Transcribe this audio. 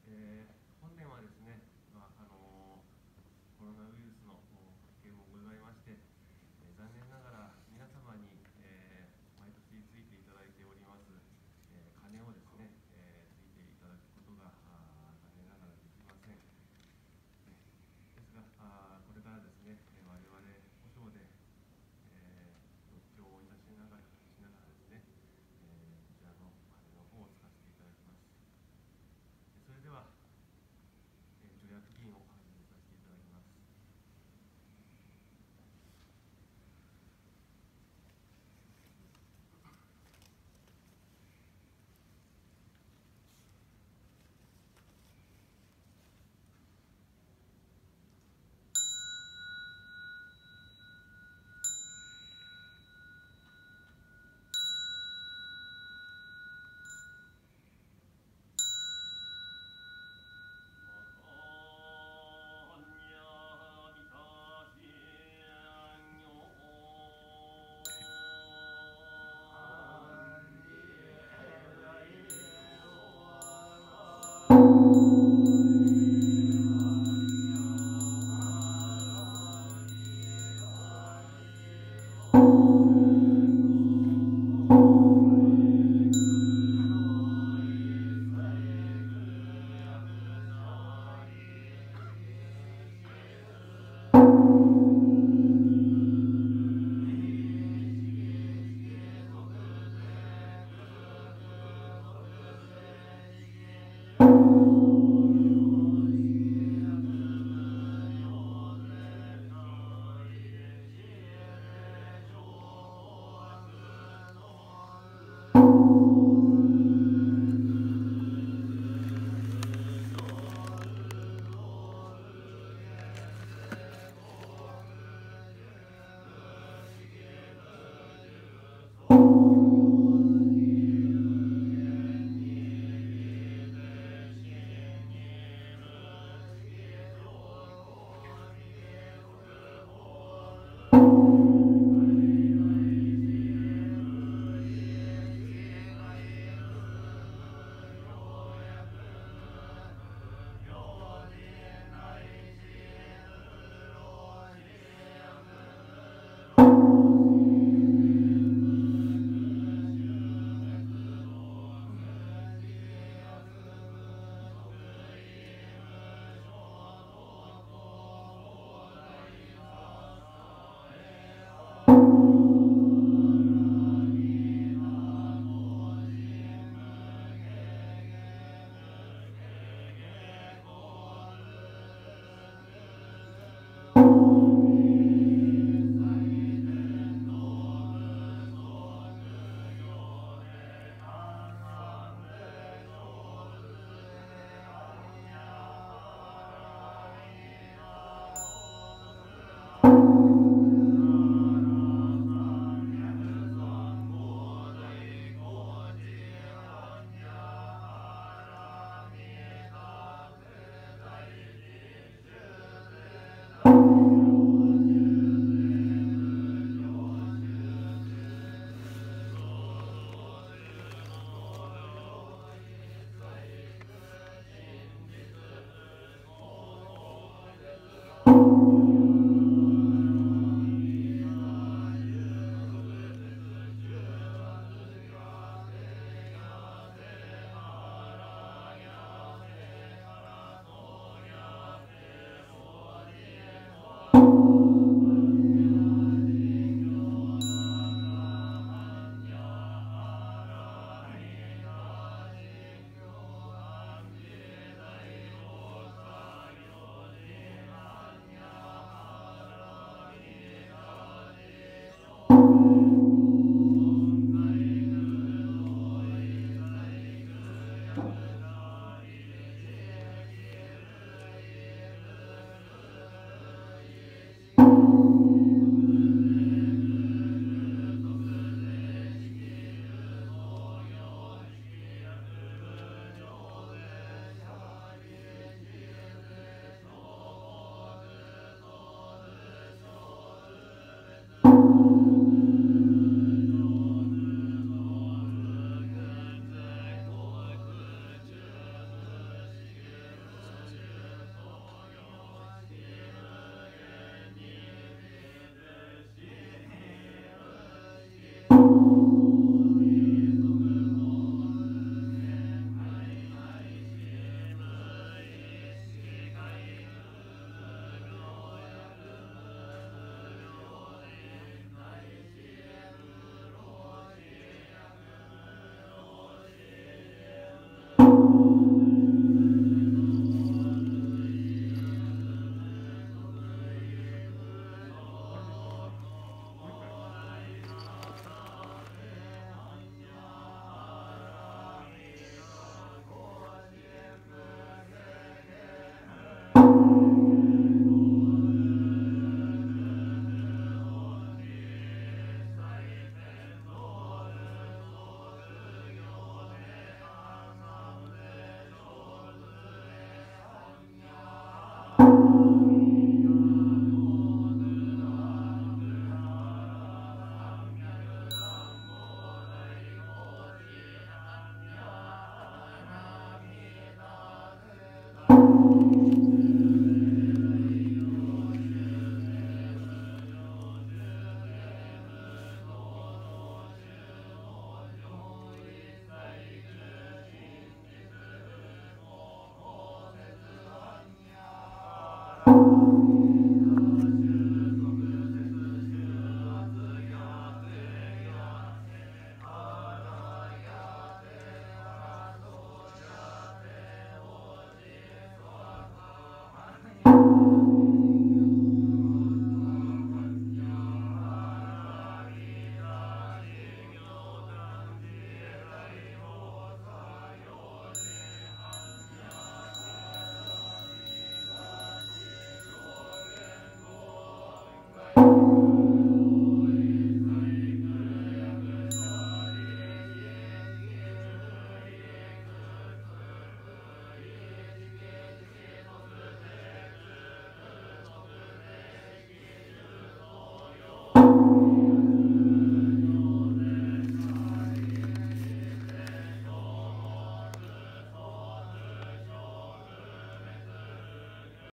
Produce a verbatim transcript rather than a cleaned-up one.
えー本年はですね、まああのコロナウイルスの関係もございまして、えー残念ながら皆様に、えー毎年ついていただいております、えー鐘をですね、えーついていただくことがあー残念ながらできません。ねですが、あーこれからですね、えー我々保証で、えー、読経をいたしながらしながらですね、えーこちらの鐘の方を使わせていただきます。それでは、えー、助役議員を始めさせていただきます。